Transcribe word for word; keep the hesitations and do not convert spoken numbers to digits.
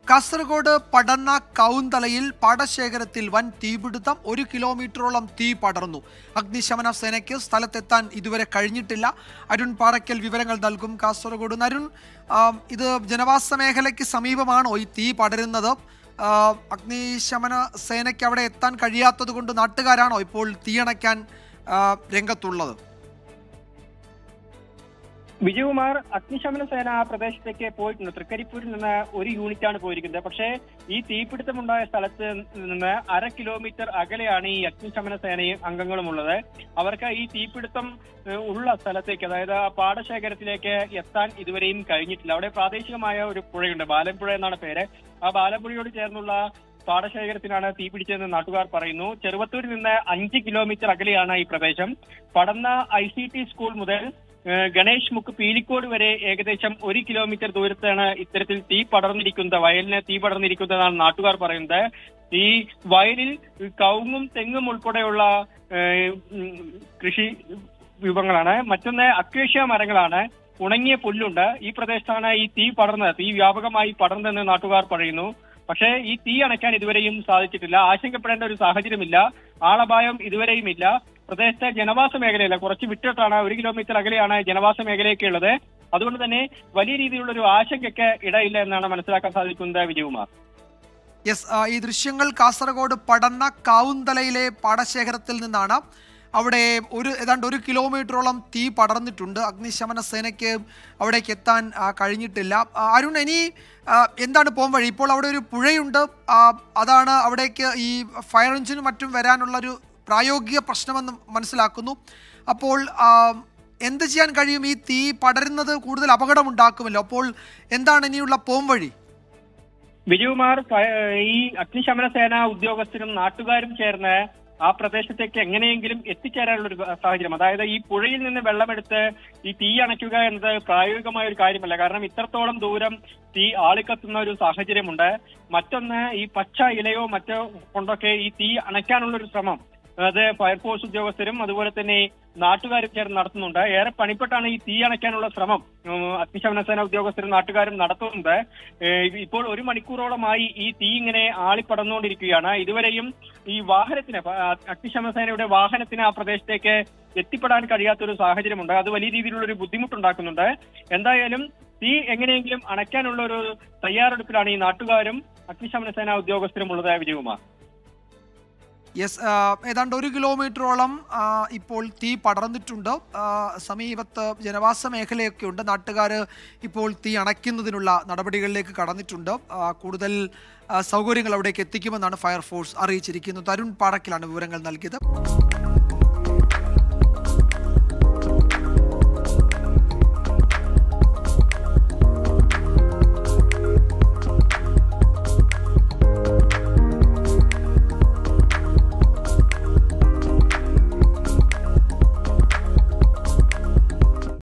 കാസർഗോഡ് പടന്ന കൗന്തലയിൽ പാടശേഖരത്തിൽ വൻ തീപിടുത്തം. ഒരു കിലോമീറ്ററോളം തീ പടർന്നു. അഗ്നിശമന സേനയ്ക്ക് സ്ഥലത്തെത്താൻ ഇതുവരെ കഴിഞ്ഞിട്ടില്ല. അരുൺ പാറയ്ക്കൽ വിവരങ്ങൾ നൽകും. കാസർഗോഡ് അരുൺ, ഇത് ജനവാസ മേഖലയ്ക്ക് സമീപമാണോ ഈ തീ പടരുന്നത്? അഗ്നിശമന സേനയ്ക്ക് അവിടെ എത്താൻ കഴിയാത്തത് കൊണ്ട് നാട്ടുകാരാണോ ഇപ്പോൾ തീയണയ്ക്കാൻ രംഗത്തുള്ളത്? വിജയകുമാർ, അഗ്നിശമന സേന ആ പ്രദേശത്തേക്ക് പോയിട്ടുണ്ട്. തൃക്കരിപ്പൂരിൽ നിന്ന് ഒരു യൂണിറ്റാണ് പോയിരിക്കുന്നത്. പക്ഷേ ഈ തീപിടുത്തമുണ്ടായ സ്ഥലത്ത് നിന്ന് അര കിലോമീറ്റർ അകലെയാണ് ഈ അഗ്നിശമന സേനയും അംഗങ്ങളുമുള്ളത്. അവർക്ക് ഈ തീപിടുത്തം ഉള്ള സ്ഥലത്തേക്ക്, അതായത് ആ പാടശേഖരത്തിലേക്ക് എത്താൻ ഇതുവരെയും കഴിഞ്ഞിട്ടില്ല. അവിടെ പ്രാദേശികമായ ഒരു പുഴയുണ്ട്, ബാലൻപുഴ എന്നാണ് പേര്. ആ ബാലൻപുഴയോട് ചേർന്നുള്ള പാടശേഖരത്തിനാണ് തീ പിടിച്ചതെന്ന് നാട്ടുകാർ പറയുന്നു. ചെറുവത്തൂരിൽ നിന്ന് അഞ്ച് കിലോമീറ്റർ അകലെയാണ് ഈ പ്രദേശം. Padanna I C T school മുതൽ ഗണേഷ് മുക്ക് പീലിക്കോട് വരെ ഏകദേശം ഒരു കിലോമീറ്റർ ദൂരത്താണ് ഇത്തരത്തിൽ തീ പടർന്നിരിക്കുന്നത്, വയലിന് തീ പടർന്നിരിക്കുന്നതാണ് നാട്ടുകാർ പറയുന്നത്. ഈ വയലിൽ കവുങ്ങും തെങ്ങും ഉൾപ്പെടെയുള്ള കൃഷി വിഭവങ്ങളാണ്. മറ്റൊന്ന് അക്വേഷ്യ മരങ്ങളാണ്, ഉണങ്ങിയ പുല്ലുണ്ട്. ഈ പ്രദേശത്താണ് ഈ തീ പടർന്നത്, തീ വ്യാപകമായി പടർന്നതെന്ന് നാട്ടുകാർ പറയുന്നു. പക്ഷേ ഈ തീ അണയ്ക്കാൻ ഇതുവരെയും സാധിച്ചിട്ടില്ല. ആശങ്കപ്പെടേണ്ട ഒരു സാഹചര്യമില്ല. ആളപായം ഇതുവരെയും ഇല്ല. പ്രദേശത്തെ ജനവാസ മേഖലയില്ല, കുറച്ച് വിട്ടിട്ടാണ്, ഒരു കിലോമീറ്റർ അകലെയാണ് ജനവാസ മേഖലയൊക്കെ ഉള്ളത്. അതുകൊണ്ട് തന്നെ വലിയ രീതിയിലുള്ള ഒരു ആശങ്കയ്ക്ക് ഇടയില്ല എന്നാണ് മനസ്സിലാക്കാൻ സാധിക്കുന്നത്. വിജയകുമാർ, യെസ്, ഈ ദൃശ്യങ്ങൾ കാസർഗോഡ് പടന്ന കാവുന്തലയിലെ പാടശേഖരത്തിൽ നിന്നാണ്. അവിടെ ഒരു ഏതാണ്ട് ഒരു കിലോമീറ്ററോളം തീ പടർന്നിട്ടുണ്ട്. അഗ്നിശമന സേനയ്ക്ക് അവിടേക്ക് എത്താൻ കഴിഞ്ഞിട്ടില്ല. അരുൺ, ഇനി എന്താണ് പോം വഴി? ഇപ്പോൾ അവിടെ ഒരു പുഴയുണ്ട്, അതാണ് അവിടേക്ക് ഈ ഫയർ എഞ്ചിനും മറ്റും വരാനുള്ളൊരു പ്രായോഗിക പ്രശ്നമെന്ന് മനസ്സിലാക്കുന്നു. അപ്പോൾ എന്ത് ചെയ്യാൻ കഴിയും? ഈ തീ പടരുന്നത് കൂടുതൽ അപകടമുണ്ടാക്കുമല്ലോ. അപ്പോൾ എന്താണ് ഇനിയുള്ള പോം വഴി? വിജയകുമാർ, ഈ അഗ്നിശമന സേന ഉദ്യോഗസ്ഥരും നാട്ടുകാരും ചേർന്ന് ആ പ്രദേശത്തേക്ക് എങ്ങനെയെങ്കിലും എത്തിച്ചേരാനുള്ള ഒരു സാഹചര്യം, അതായത് ഈ പുഴയിൽ നിന്ന് വെള്ളമെടുത്ത് ഈ തീ അണയ്ക്കുക എന്നത് പ്രായോഗികമായ ഒരു കാര്യമല്ല. കാരണം ഇത്രത്തോളം ദൂരം തീ ആളിക്കത്തുന്ന ഒരു സാഹചര്യമുണ്ട്. മറ്റൊന്ന്, ഈ പച്ച ഇലയോ മറ്റോ കൊണ്ടൊക്കെ ഈ തീ അണയ്ക്കാനുള്ള ഒരു ശ്രമം അത് ഫയർഫോഴ്സ് ഉദ്യോഗസ്ഥരും അതുപോലെ തന്നെ നാട്ടുകാരും ചേർന്ന് നടത്തുന്നുണ്ട്. ഏറെ പണിപ്പെട്ടാണ് ഈ തീ അണയ്ക്കാനുള്ള ശ്രമം അഗ്നിശമന സേന ഉദ്യോഗസ്ഥരും നാട്ടുകാരും നടത്തുന്നത്. ഇപ്പോൾ ഒരു മണിക്കൂറോളമായി ഈ തീ ഇങ്ങനെ ആളിപ്പടർന്നുകൊണ്ടിരിക്കുകയാണ്. ഇതുവരെയും ഈ വാഹനത്തിന്, അഗ്നിശമന സേനയുടെ വാഹനത്തിന് ആ പ്രദേശത്തേക്ക് എത്തിപ്പെടാൻ കഴിയാത്തൊരു സാഹചര്യമുണ്ട്. അത് വലിയ രീതിയിലുള്ള ഒരു ബുദ്ധിമുട്ടുണ്ടാക്കുന്നുണ്ട്. എന്തായാലും തീ എങ്ങനെയെങ്കിലും അണയ്ക്കാനുള്ള ഒരു തയ്യാറെടുപ്പിലാണ് ഈ നാട്ടുകാരും അഗ്നിശമന സേന ഉദ്യോഗസ്ഥരും ഉള്ളത്. വിജയകുമാർ, യെസ്, ഏതാണ്ട് ഒരു കിലോമീറ്ററോളം ഇപ്പോൾ തീ പടർന്നിട്ടുണ്ട്. സമീപത്ത് ജനവാസ മേഖലയൊക്കെ ഉണ്ട്. നാട്ടുകാർ ഇപ്പോൾ തീ അണയ്ക്കുന്നതിനുള്ള നടപടികളിലേക്ക് കടന്നിട്ടുണ്ട്. കൂടുതൽ സൗകര്യങ്ങൾ അവിടേക്ക് എത്തിക്കുമെന്നാണ് ഫയർഫോഴ്സ് അറിയിച്ചിരിക്കുന്നത്. അരുൺ പാറയ്ക്കലാണ് വിവരങ്ങൾ നൽകിയത്.